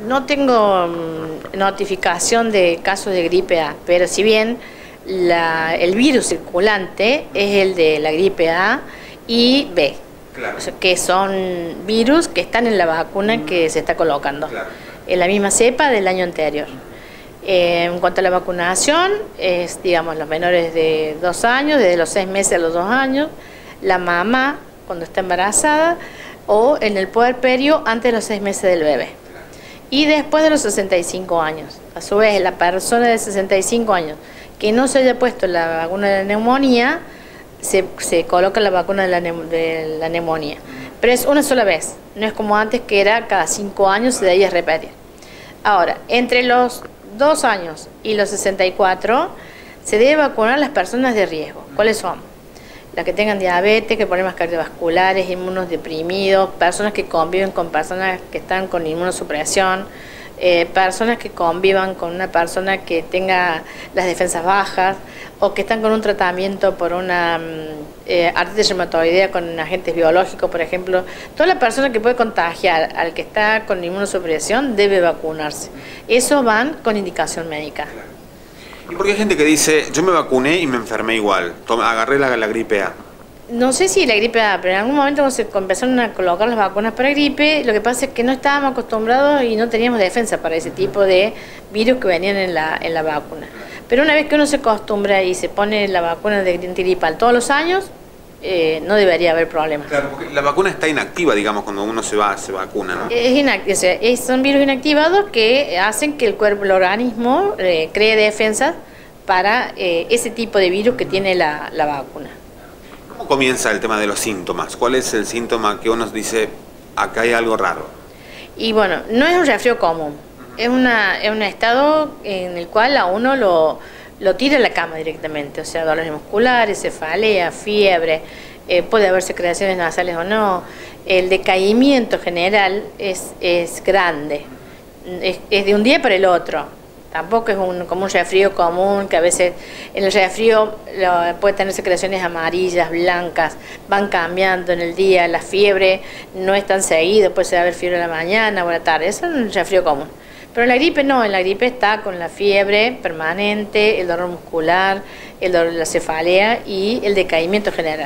No tengo notificación de casos de gripe A, pero si bien el virus circulante es el de la gripe A y B, claro. O sea, que son virus que están en la vacuna que se está colocando, Claro. en la misma cepa del año anterior. En cuanto a la vacunación, es, digamos, los menores de 2 años, desde los 6 meses a los 2 años, la mamá cuando está embarazada o en el puerperio antes de los 6 meses del bebé. Y después de los 65 años. A su vez, la persona de 65 años que no se haya puesto la vacuna de la neumonía, se coloca la vacuna de la neumonía. Pero es una sola vez, no es como antes que era cada 5 años y de ahí es repetir. Ahora, entre los 2 años y los 64 se debe vacunar a las personas de riesgo. ¿Cuáles son? Las que tengan diabetes, que problemas cardiovasculares, inmunodeprimidos, personas que conviven con personas que están con inmunosupresión, personas que convivan con una persona que tenga las defensas bajas o que están con un tratamiento por una artritis reumatoidea con agentes biológicos, por ejemplo. Toda la persona que puede contagiar al que está con inmunosupresión debe vacunarse. Eso van con indicación médica. ¿Y por qué hay gente que dice, yo me vacuné y me enfermé igual, agarré la gripe A? No sé si la gripe A, pero en algún momento cuando se empezaron a colocar las vacunas para gripe, lo que pasa es que no estábamos acostumbrados y no teníamos defensa para ese tipo de virus que venían en la vacuna. Pero una vez que uno se acostumbra y se pone la vacuna de antigripal todos los años, no debería haber problemas. Claro, porque la vacuna está inactiva, digamos, cuando uno se vacuna, ¿no? O sea, son virus inactivados que hacen que el cuerpo, el organismo, cree defensas para ese tipo de virus que tiene la vacuna. ¿Cómo comienza el tema de los síntomas? ¿Cuál es el síntoma que uno dice, acá hay algo raro? Y bueno, no es un resfrío común, es un estado en el cual a uno lo tira a la cama directamente, o sea, dolores musculares, cefalea, fiebre, puede haber secreciones nasales o no. El decaimiento general es grande, es de un día para el otro. Tampoco es como un resfrío común, que a veces en el resfrío puede tener secreciones amarillas, blancas, van cambiando en el día, la fiebre no es tan seguido, puede haber fiebre en la mañana o en la tarde, eso es un resfrío común. Pero en la gripe no, en la gripe está con la fiebre permanente, el dolor muscular, el dolor de la cefalea y el decaimiento general.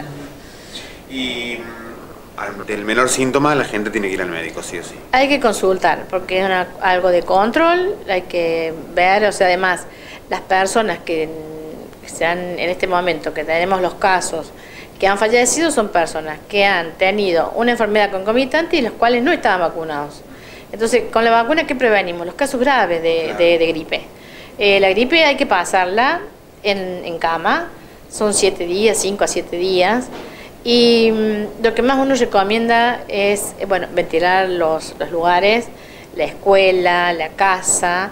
Y ante el menor síntoma la gente tiene que ir al médico, sí o sí. Hay que consultar, porque es algo de control, hay que ver, o sea, además, las personas que sean en este momento, que tenemos los casos que han fallecido, son personas que han tenido una enfermedad concomitante y los cuales no estaban vacunados. Entonces, con la vacuna, ¿qué prevenimos? Los casos graves de gripe. La gripe hay que pasarla en cama, son 7 días, 5 a 7 días, y lo que más uno recomienda es, bueno, ventilar los lugares, la escuela, la casa.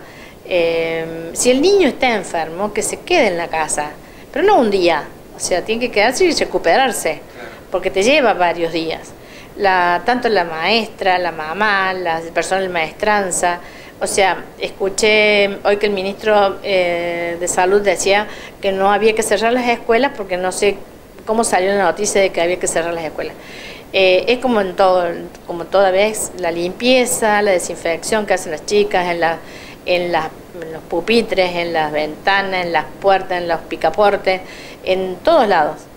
Si el niño está enfermo, que se quede en la casa, pero no un día, o sea, tiene que quedarse y recuperarse, porque te lleva varios días. Tanto la maestra, la mamá, la persona de maestranza, o sea, escuché hoy que el ministro de Salud decía que no había que cerrar las escuelas porque no sé cómo salió la noticia de que había que cerrar las escuelas. Es como en todo, como toda vez, la limpieza, la desinfección que hacen las chicas en los pupitres, en las ventanas, en las puertas, en los picaportes, en todos lados.